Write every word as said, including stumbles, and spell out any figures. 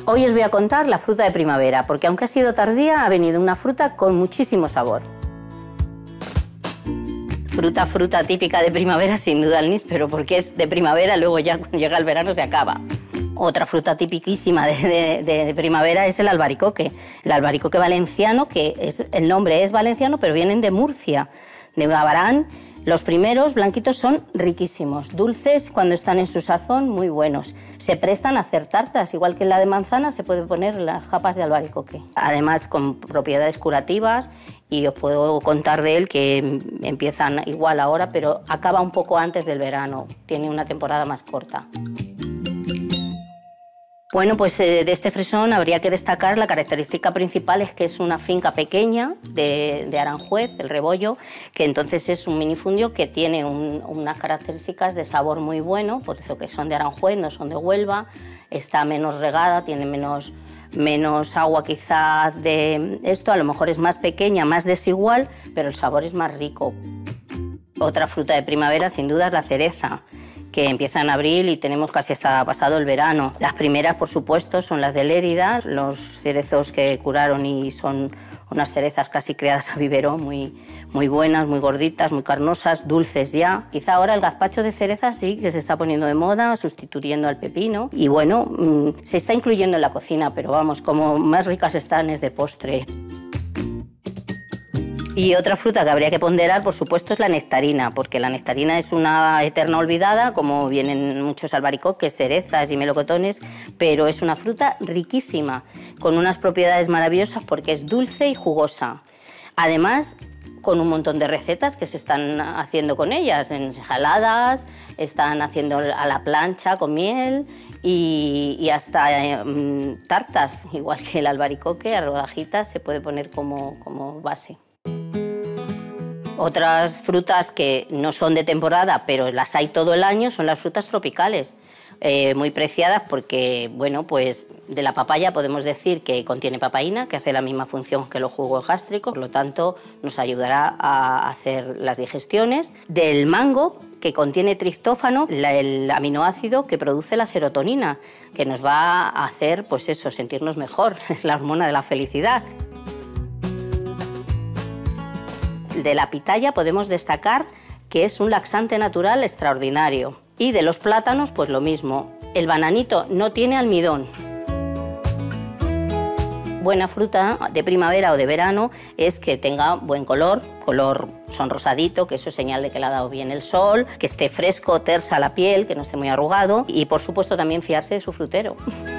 Hoy os voy a contar la fruta de primavera, porque aunque ha sido tardía, ha venido una fruta con muchísimo sabor. Fruta, fruta típica de primavera, sin duda el níspero, porque es de primavera, luego ya cuando llega el verano se acaba. Otra fruta tipiquísima de, de, de primavera es el albaricoque. El albaricoque valenciano, que es, el nombre es valenciano, pero vienen de Murcia, de Babarán. Los primeros blanquitos son riquísimos, dulces cuando están en su sazón, muy buenos. Se prestan a hacer tartas, igual que en la de manzana se puede poner las japas de albaricoque. Además con propiedades curativas, y os puedo contar de él que empiezan igual ahora, pero acaba un poco antes del verano, tiene una temporada más corta. Bueno, pues eh, de este fresón habría que destacar la característica principal es que es una finca pequeña de, de Aranjuez, el Rebollo, que entonces es un minifundio que tiene un, unas características de sabor muy bueno, por eso que son de Aranjuez, no son de Huelva, está menos regada, tiene menos, menos agua quizás de esto, a lo mejor es más pequeña, más desigual, pero el sabor es más rico. Otra fruta de primavera sin duda es la cereza, que empieza en abril y tenemos casi hasta pasado el verano. Las primeras, por supuesto, son las de Lérida, los cerezos que curaron y son unas cerezas casi criadas a vivero, muy, muy buenas, muy gorditas, muy carnosas, dulces ya. Quizá ahora el gazpacho de cereza sí que se está poniendo de moda, sustituyendo al pepino. Y bueno, mmm, se está incluyendo en la cocina, pero vamos, como más ricas están es de postre. Y otra fruta que habría que ponderar, por supuesto, es la nectarina, porque la nectarina es una eterna olvidada, como vienen muchos albaricoques, cerezas y melocotones, pero es una fruta riquísima, con unas propiedades maravillosas porque es dulce y jugosa. Además, con un montón de recetas que se están haciendo con ellas, ensaladas, están haciendo a la plancha con miel y, y hasta eh, tartas, igual que el albaricoque, a rodajitas se puede poner como, como base. Otras frutas que no son de temporada, pero las hay todo el año, son las frutas tropicales, eh, muy preciadas porque, bueno, pues de la papaya podemos decir que contiene papaína, que hace la misma función que los jugos gástricos, por lo tanto nos ayudará a hacer las digestiones. Del mango, que contiene triptófano, la, el aminoácido que produce la serotonina, que nos va a hacer, pues eso, sentirnos mejor, es la hormona de la felicidad. De la pitaya podemos destacar que es un laxante natural extraordinario. Y de los plátanos, pues lo mismo. El bananito no tiene almidón. Buena fruta de primavera o de verano es que tenga buen color, color sonrosadito, que eso es señal de que le ha dado bien el sol, que esté fresco, tersa la piel, que no esté muy arrugado y por supuesto también fiarse de su frutero.